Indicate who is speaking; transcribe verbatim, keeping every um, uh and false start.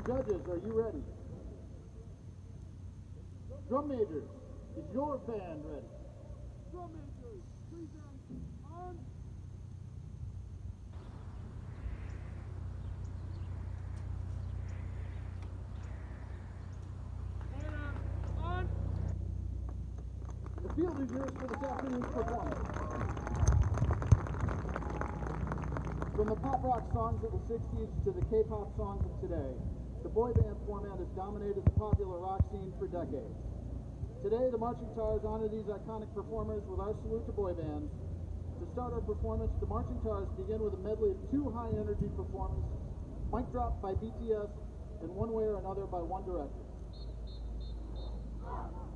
Speaker 1: Judges, are you ready? Drum majors, is your band ready?
Speaker 2: Drum majors, please on. On.
Speaker 1: The field is yours for this afternoon's performance. From the pop rock songs of the sixties to the K-pop songs of today, the boy band format has dominated the popular rock scene for decades. Today, the Marching Tars honor these iconic performers with our salute to boy bands. To start our performance, the Marching Tars begin with a medley of two high-energy performances, Mic Drop by B T S and One Way or Another by One Direction.